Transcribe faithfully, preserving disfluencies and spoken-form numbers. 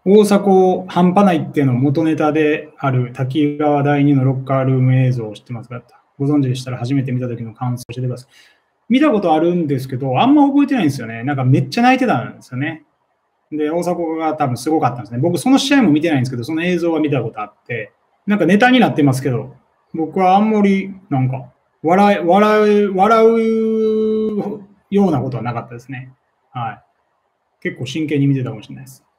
大迫半端ないっていうの元ネタである滝川第二のロッカールーム映像を知ってますか？ご存知でしたら初めて見た時の感想を教えてください。見たことあるんですけど、あんま覚えてないんですよね。なんかめっちゃ泣いてたんですよね。で、大迫が多分すごかったんですね。僕その試合も見てないんですけど、その映像は見たことあって、なんかネタになってますけど、僕はあんまりなんか笑い、笑う、笑うようなことはなかったですね。はい。結構真剣に見てたかもしれないです。